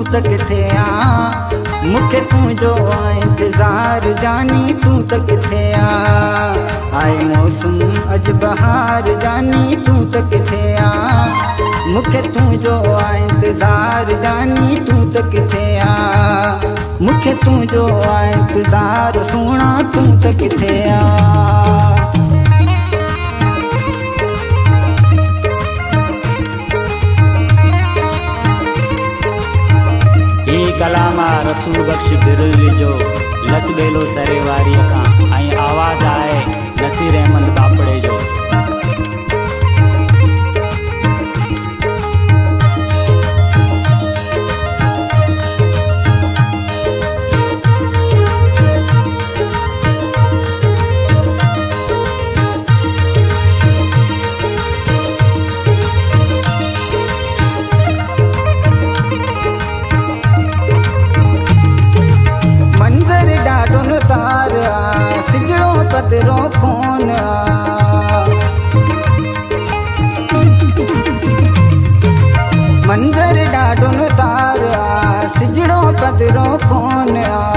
त किथे आ। मुखे तुझो इंतजार जानी तू त किथे आ। आए मौसम अज बहार जानी तू त किथे आ। मुखे तुझो इंतजार जानी तू त किथे आ। मुखे तुझो इंतजार सोना तू त किथे आ। कलामा रसूल बख्श बिरुल जो लसबेलो सरे वारी का आई आवाज आए नसीर अहमद बापड़े जो। पतरो कौन मंजर डाडो तार सिजड़ो पतरो कौन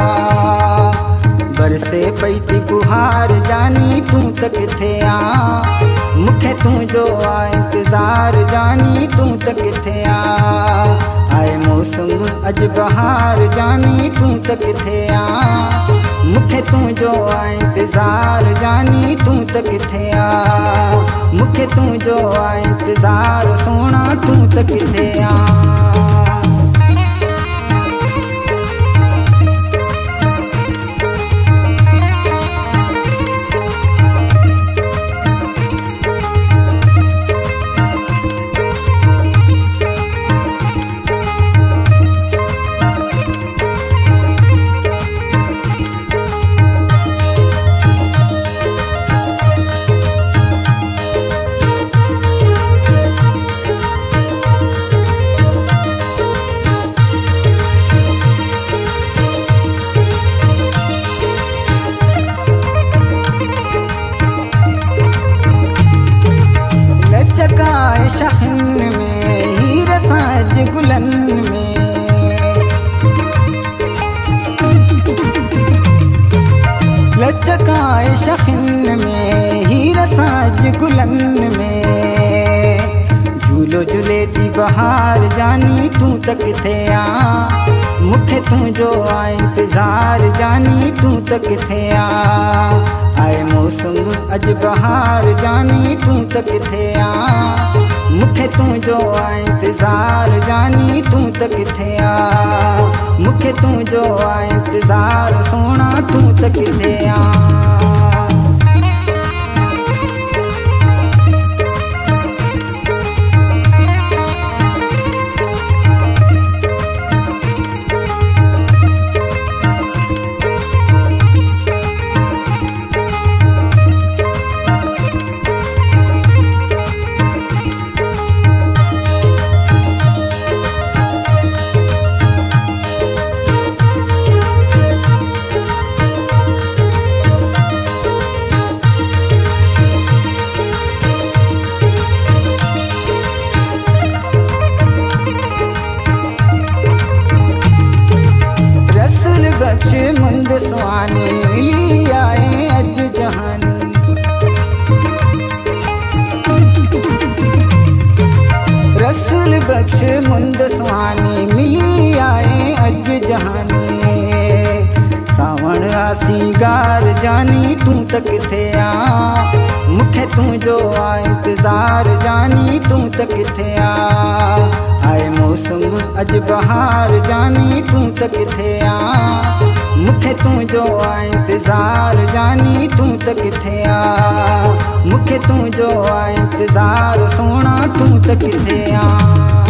बरसे पैती गुहार जानी तू त किथे आ। मुखे तुझो इंतजार जानी तू त किथे आ। आए मौसम अज बहार जानी तू त किथे आ। मुखे तुझो इंतजार जानी तू त किथे आ। मुखे तुझो इंतजार सोना तू त किथे आ। लचकाए शहन में हीर साज गुलन में लचकाए शहन में हीर साज गुलन में झूलो झूलेती बहार जानी तू त किथे आ। मुखे तुझो इंतजार जानी तू त किथे आ। आए मौसम अज बहार जानी तू त किथे आ। मुखे तुझो इंतजार जानी तू त किथे आ। मुखे तुझो इंतजार सोना तू त किथे आ। बख्श मुंद स्वानी मिली आए अज जहानी। रसूल बख्श मुंद स्वानी मिली आए अज जहानी। सावण आसीगार जानी तू त किथे आ। मुखे तुझो इंतजार जानी तू त किथे आ। आए मौसम अज बहार जानी तू त किथे आ। मुखे तुझो इंतजार जानी तू त किथे आ। मुखे तुझो इंतजार सोना तू त किथे आ।